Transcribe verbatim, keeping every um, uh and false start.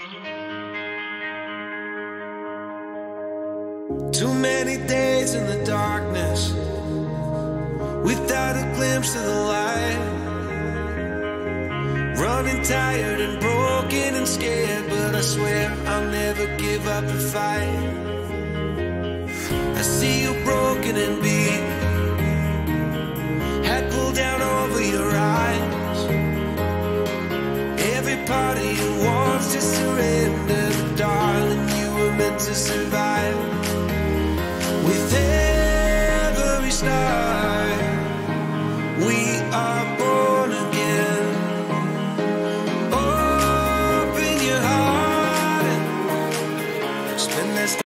Too many days in the darkness without a glimpse of the light. Running tired and broken and scared, but I swear I'll never give up the fight. I see you broken and beat, head pulled down over your eyes. Every part of you wants to surrender, but darling, you were meant to survive.